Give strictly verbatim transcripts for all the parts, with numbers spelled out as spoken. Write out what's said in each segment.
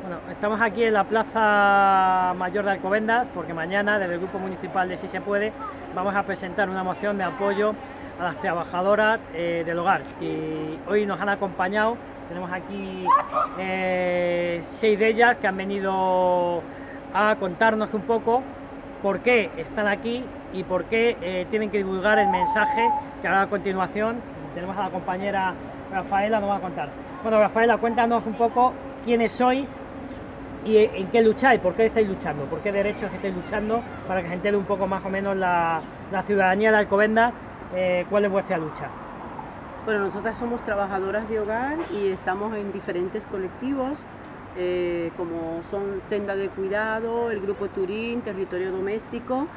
Bueno, estamos aquí en la Plaza Mayor de Alcobendas porque mañana desde el Grupo Municipal de Si Se Puede vamos a presentar una moción de apoyo a las trabajadoras eh, del hogar, y hoy nos han acompañado. Tenemos aquí eh, seis de ellas que han venido a contarnos un poco por qué están aquí y por qué eh, tienen que divulgar el mensaje que ahora a continuación tenemos a la compañera Rafaela, nos va a contar. Bueno, Rafaela, cuéntanos un poco quiénes sois y en qué lucháis, por qué estáis luchando, por qué derechos estáis luchando, para que se entere un poco más o menos la, la ciudadanía de Alcobendas eh, cuál es vuestra lucha. Bueno, nosotras somos trabajadoras de hogar y estamos en diferentes colectivos, eh, como son Senda de Cuidado, el Grupo Turín, Territorio Doméstico,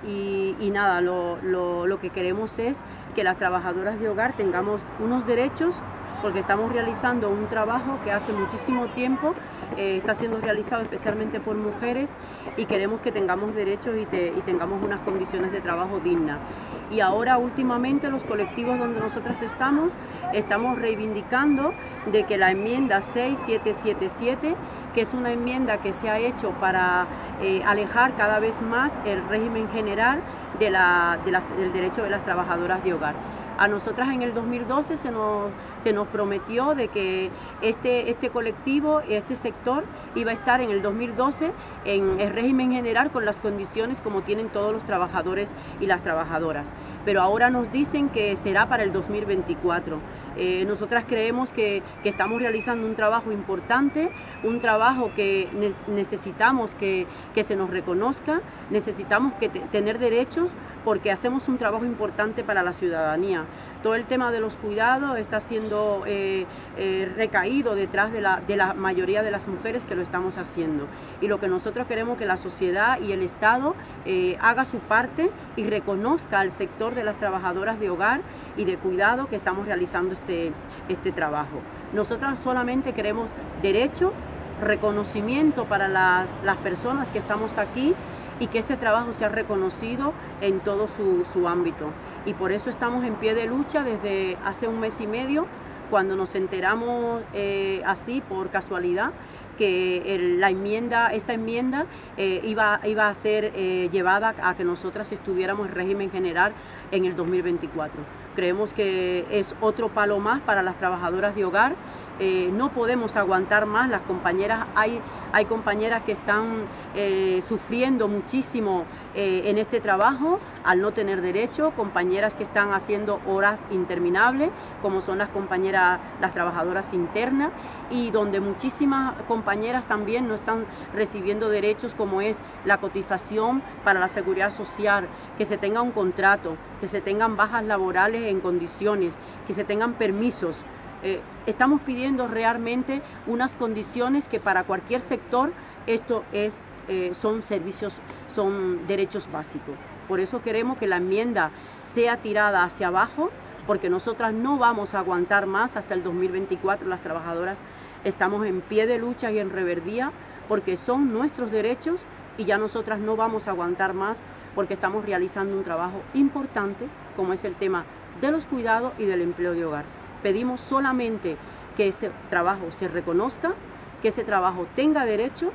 y, y nada, lo, lo, lo que queremos es que las trabajadoras de hogar tengamos unos derechos, porque estamos realizando un trabajo que hace muchísimo tiempo eh, está siendo realizado especialmente por mujeres, y queremos que tengamos derechos y, te, y tengamos unas condiciones de trabajo dignas. Y ahora últimamente los colectivos donde nosotras estamos, estamos reivindicando de que la enmienda seis siete siete siete, que es una enmienda que se ha hecho para eh, alejar cada vez más el régimen general de la, de la, del derecho de las trabajadoras de hogar. A nosotras en el dos mil doce se nos, se nos prometió de que este, este colectivo, este sector, iba a estar en el dos mil doce en el régimen general con las condiciones como tienen todos los trabajadores y las trabajadoras. Pero ahora nos dicen que será para el dos mil veinticuatro. Eh, nosotras creemos que, que estamos realizando un trabajo importante, un trabajo que ne necesitamos que, que se nos reconozca, necesitamos que tener derechos, porque hacemos un trabajo importante para la ciudadanía. Todo el tema de los cuidados está siendo eh, eh, recaído detrás de la, de la mayoría de las mujeres que lo estamos haciendo. Y lo que nosotros queremos que la sociedad y el Estado eh, haga su parte y reconozca al sector de las trabajadoras de hogar y de cuidado que estamos realizando este, este trabajo. Nosotras solamente queremos derecho, reconocimiento para la, las personas que estamos aquí, y que este trabajo sea reconocido en todo su, su ámbito. Y por eso estamos en pie de lucha desde hace un mes y medio, cuando nos enteramos eh, así por casualidad que el, la enmienda, esta enmienda eh, iba, iba a ser eh, llevada a que nosotras estuviéramos en régimen general en el dos mil veinticuatro. Creemos que es otro palo más para las trabajadoras de hogar. Eh, no podemos aguantar más. Las compañeras, hay, hay compañeras que están eh, sufriendo muchísimo eh, en este trabajo al no tener derecho, compañeras que están haciendo horas interminables, como son las compañeras, las trabajadoras internas, y donde muchísimas compañeras también no están recibiendo derechos, como es la cotización para la seguridad social, que se tenga un contrato, que se tengan bajas laborales en condiciones, que se tengan permisos. Eh, estamos pidiendo realmente unas condiciones que para cualquier sector esto es, eh, son servicios, son derechos básicos. Por eso queremos que la enmienda sea tirada hacia abajo, porque nosotras no vamos a aguantar más hasta el dos mil veinticuatro. Las trabajadoras estamos en pie de lucha y en reverdía, porque son nuestros derechos, y ya nosotras no vamos a aguantar más, porque estamos realizando un trabajo importante, como es el tema de los cuidados y del empleo de hogar. Pedimos solamente que ese trabajo se reconozca, que ese trabajo tenga derecho,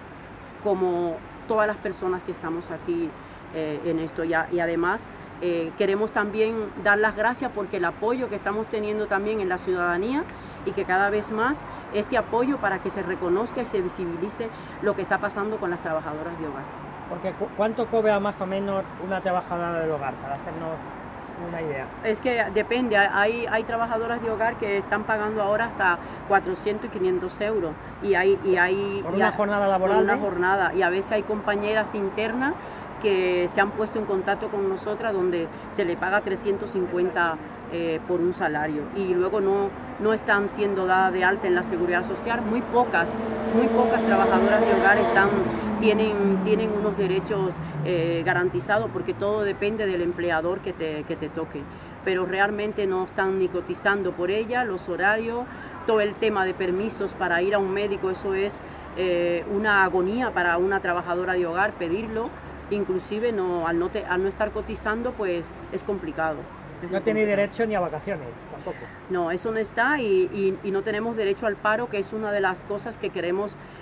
como todas las personas que estamos aquí eh, en esto. Y, y además eh, queremos también dar las gracias porque el apoyo que estamos teniendo también en la ciudadanía, y que cada vez más este apoyo para que se reconozca y se visibilice lo que está pasando con las trabajadoras de hogar. Porque ¿cuánto cobra más o menos una trabajadora del hogar, para hacernos una idea? Es que depende, hay, hay trabajadoras de hogar que están pagando ahora hasta cuatrocientos y quinientos euros, y hay, y hay por y una hay, jornada laboral, por una ¿eh? jornada, y a veces hay compañeras internas que se han puesto en contacto con nosotras donde se le paga trescientos cincuenta eh, por un salario, y luego no, no están siendo dadas de alta en la seguridad social. Muy pocas, muy pocas trabajadoras de hogar están, tienen, tienen unos derechos eh, garantizados, porque todo depende del empleador que te, que te toque, pero realmente no están ni cotizando por ella. Los horarios, todo el tema de permisos para ir a un médico, eso es eh, una agonía para una trabajadora de hogar pedirlo. Inclusive no, al, no te, al no estar cotizando, pues es complicado. No tenéis derecho ni a vacaciones, tampoco. No, eso no está, y, y, y no tenemos derecho al paro, que es una de las cosas que queremos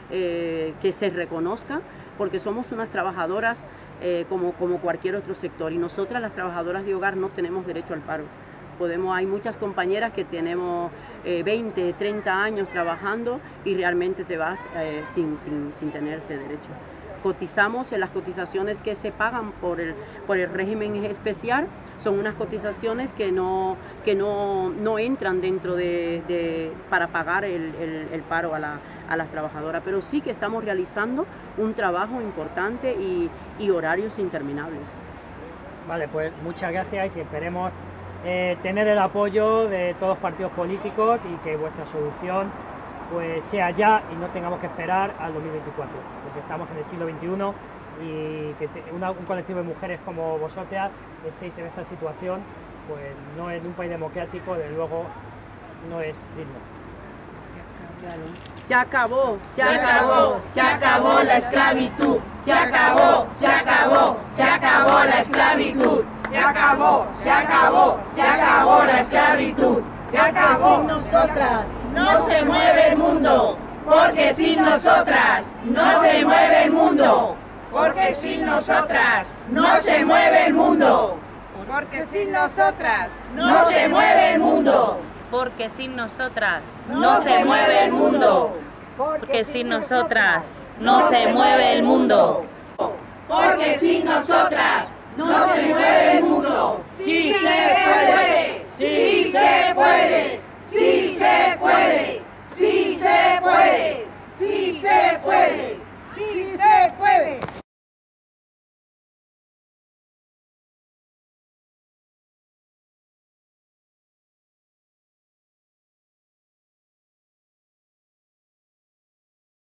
eh, que se reconozca, porque somos unas trabajadoras eh, como, como cualquier otro sector, y nosotras las trabajadoras de hogar no tenemos derecho al paro. Podemos, hay muchas compañeras que tenemos eh, veinte, treinta años trabajando y realmente te vas eh, sin, sin, sin tener ese derecho. Cotizamos, en las cotizaciones que se pagan por el, por el régimen especial, son unas cotizaciones que no, que no, no entran dentro de, de para pagar el, el, el paro a, la, a las trabajadoras, pero sí que estamos realizando un trabajo importante y, y horarios interminables. Vale, pues muchas gracias y esperemos eh, tener el apoyo de todos los partidos políticos y que vuestra solución pues sea ya y no tengamos que esperar al dos mil veinticuatro, porque estamos en el siglo veintiuno y que te, una, un colectivo de mujeres como vosotras estéis en esta situación, pues no en un país democrático, desde luego no es digno. Se acabó, se acabó, se acabó la esclavitud, se acabó, se acabó, se acabó la esclavitud, se acabó, se acabó, se acabó la esclavitud, se acabó. Sin nosotras no se mueve el mundo, porque sin nosotras no se mueve el mundo, porque sin nosotras no se mueve el mundo, porque sin nosotras no se mueve el mundo. Porque sin nosotras no se mueve el mundo. Porque sin nosotras no se mueve el mundo. Porque sin nosotras no se